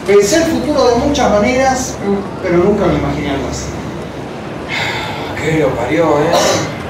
Pensé el futuro de muchas maneras, pero nunca me imaginé algo así. ¿Qué lo parió, eh?